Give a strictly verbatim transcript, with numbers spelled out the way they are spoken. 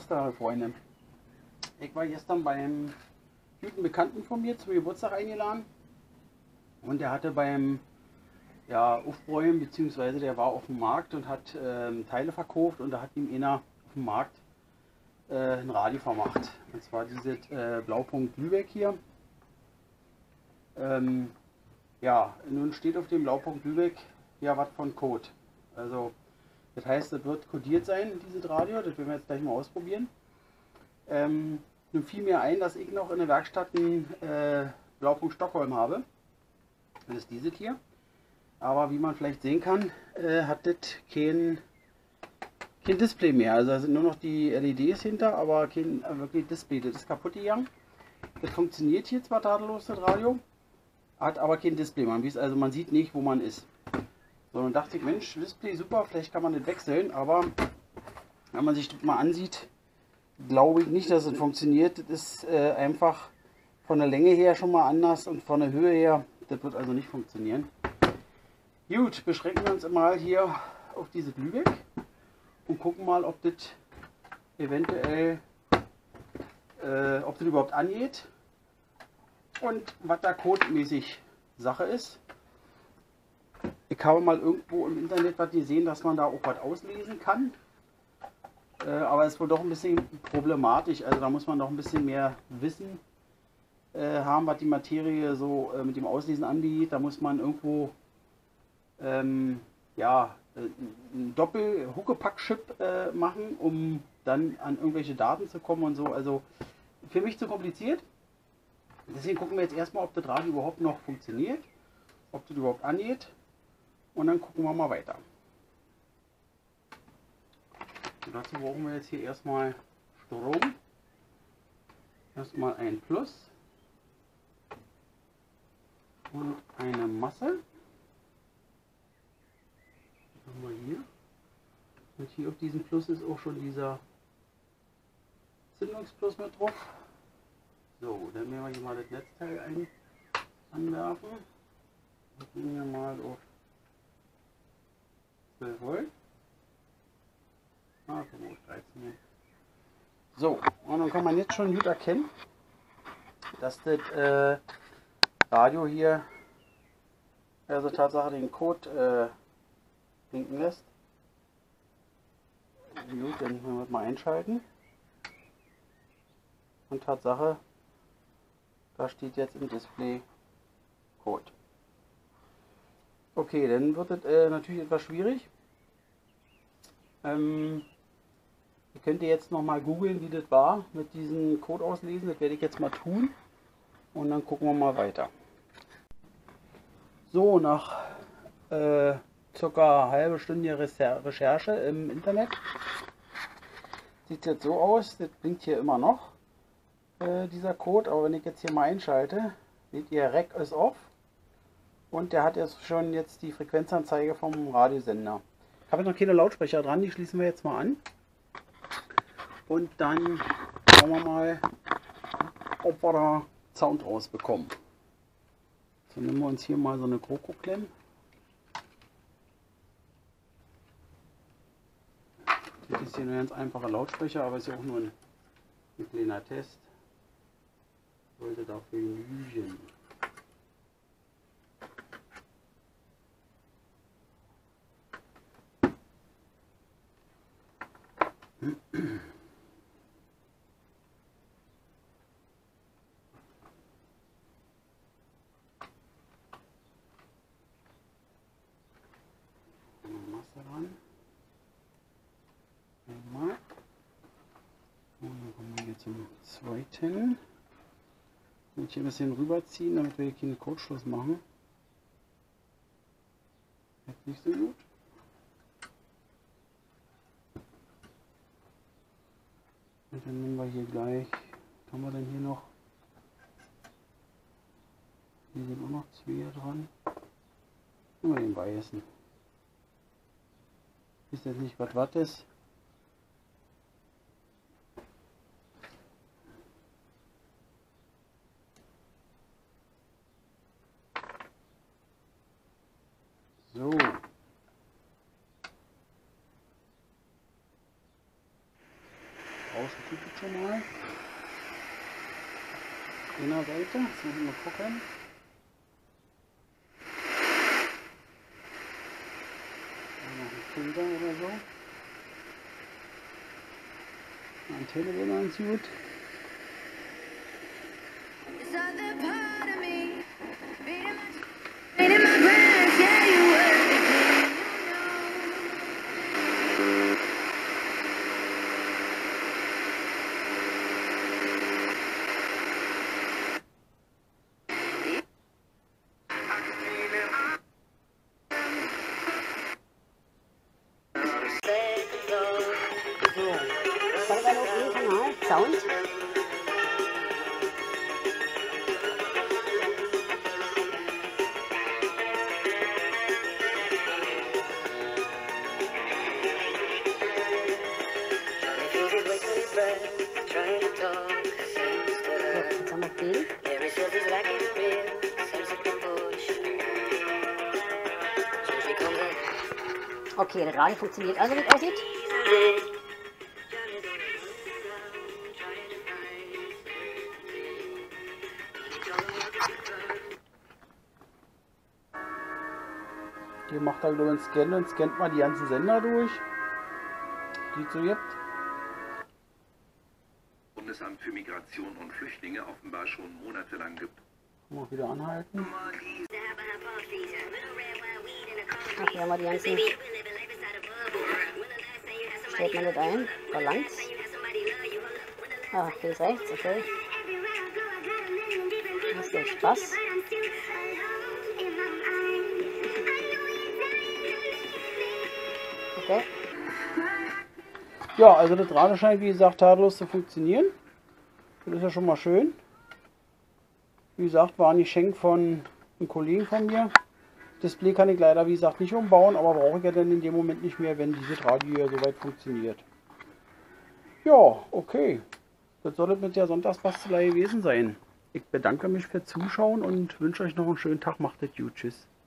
Master, Freunde. Ich war gestern beim guten Bekannten von mir zum Geburtstag eingeladen und der hatte beim ja, Aufbräumen, beziehungsweise der war auf dem Markt und hat ähm, Teile verkauft und da hat ihm einer auf dem Markt äh, ein Radio vermacht. Und zwar dieses äh, Blaupunkt Lübeck hier. Ähm, ja, nun steht auf dem Blaupunkt Lübeck ja was von Code. Also das heißt, das wird codiert sein, dieses Radio, das werden wir jetzt gleich mal ausprobieren. Ähm, nun fiel mir ein, dass ich noch in der Werkstatt einen äh, Blaupunkt Stockholm habe. Das ist dieses hier. Aber wie man vielleicht sehen kann, äh, hat das kein, kein Display mehr. Also da sind nur noch die L E Ds hinter, aber kein äh, wirklich Display. Das ist kaputt gegangen. Das funktioniert hier zwar tadellos, das Radio, hat aber kein Display. Man weiß, also man sieht nicht, wo man ist. So, dann dachte ich, Mensch, Display super, vielleicht kann man das wechseln, aber wenn man sich das mal ansieht, glaube ich nicht, dass es funktioniert. Das ist äh, einfach von der Länge her schon mal anders und von der Höhe her, das wird also nicht funktionieren. Gut, beschränken wir uns mal hier auf dieses Lübeck und gucken mal, ob das eventuell, äh, ob das überhaupt angeht und was da codemäßig Sache ist. Ich habe mal irgendwo im Internet was gesehen, dass man da auch was auslesen kann. Äh, aber es ist wohl doch ein bisschen problematisch. Also da muss man doch ein bisschen mehr Wissen äh, haben, was die Materie so äh, mit dem Auslesen angeht. Da muss man irgendwo ähm, ja, äh, einen Doppel-Huckepack-Chip äh, machen, um dann an irgendwelche Daten zu kommen und so. Also für mich zu kompliziert. Deswegen gucken wir jetzt erstmal, ob das Radio überhaupt noch funktioniert, ob das überhaupt angeht. Und dann gucken wir mal weiter. Und dazu brauchen wir jetzt hier erstmal Strom. Erstmal ein Plus und eine Masse. Das haben wir hier. Und hier auf diesem Plus ist auch schon dieser Zündungsplus mit drauf. So, dann werden wir hier mal das Netzteil ein anwerfen. Und gehen wir mal auf zwölf Volt. Ah, dreizehn. So, und dann kann man jetzt schon gut erkennen, dass das äh, Radio hier also Tatsache den Code äh, blinken lässt. Gut, dann müssen wir mal einschalten. Und Tatsache, da steht jetzt im Display Code. Okay, dann wird es äh, natürlich etwas schwierig. Ähm, ihr könnt jetzt noch mal googeln, wie das war mit diesem Code auslesen. Das werde ich jetzt mal tun. Und dann gucken wir mal weiter. So, nach äh, circa eine halbe Stunde Recherche im Internet sieht es jetzt so aus. Das blinkt hier immer noch, äh, dieser Code. Aber wenn ich jetzt hier mal einschalte, seht ihr, Rec ist off. Und der hat jetzt schon jetzt die Frequenzanzeige vom Radiosender. Ich habe jetzt noch keine Lautsprecher dran, die schließen wir jetzt mal an. Und dann schauen wir mal, ob wir da Sound rausbekommen. So, nehmen wir uns hier mal so eine Kroko-Klemme. Das ist hier ein ganz einfacher Lautsprecher, aber ist ja auch nur ein, ein kleiner Test. Sollte dafür genügen. Masse ran. Einmal. Und dann kommen wir hier zum zweiten. Und hier ein bisschen rüberziehen, damit wir hier keinen Kurzschluss machen. Jetzt nicht so gut. Und dann nehmen wir hier gleich, was haben wir denn hier noch? Hier sind auch noch zwei dran. Nehmen wir den weißen. Ist jetzt nicht was was ist. So. Taschen tut es schon mal. Auf einer Seite, jetzt muss ich mal gucken. Noch ein Filter oder so. Eine Antenne wäre ganz gut. Kanal, Sound. Jetzt haben wir viel. Okay, das Radio funktioniert also, wie es aussieht. Hier macht er glaube ich einen Scan und scannt mal die ganzen Sender durch, die es so gibt. Bundesamt für Migration und Flüchtlinge offenbar schon monatelang gibt. Mal wieder anhalten. Ach, hier haben wir die ganzen. Stellt man das ein? Balance. Ah, hier ist rechts, okay. Das ist der Spaß. Okay. Ja, also das Radio scheint wie gesagt tadellos zu funktionieren. Das ist ja schon mal schön. Wie gesagt, war ein Geschenk von einem Kollegen von mir. Display kann ich leider wie gesagt nicht umbauen, aber brauche ich ja dann in dem Moment nicht mehr, wenn dieses Radio hier soweit funktioniert. Ja, okay. Das soll es mit der Sonntagsbastelei gewesen sein. Ich bedanke mich fürs Zuschauen und wünsche euch noch einen schönen Tag. Macht es gut. Tschüss.